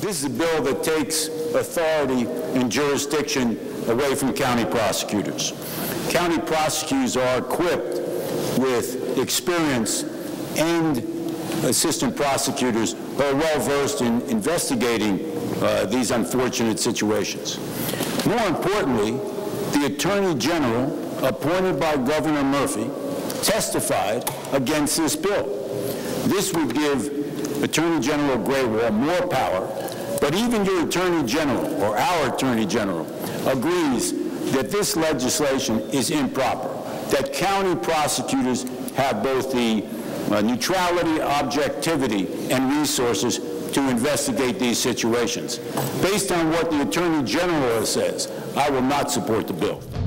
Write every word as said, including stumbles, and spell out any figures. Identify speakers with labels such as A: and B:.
A: This is a bill that takes authority and jurisdiction away from county prosecutors. County prosecutors are equipped with experience and assistant prosecutors who are well-versed in investigating uh, these unfortunate situations. More importantly, the Attorney General, appointed by Governor Murphy, testified against this bill. This would give Attorney General Graywall more power, but even your Attorney General, or our Attorney General, agrees that this legislation is improper, that county prosecutors have both the uh, neutrality, objectivity, and resources to investigate these situations. Based on what the Attorney General says, I will not support the bill.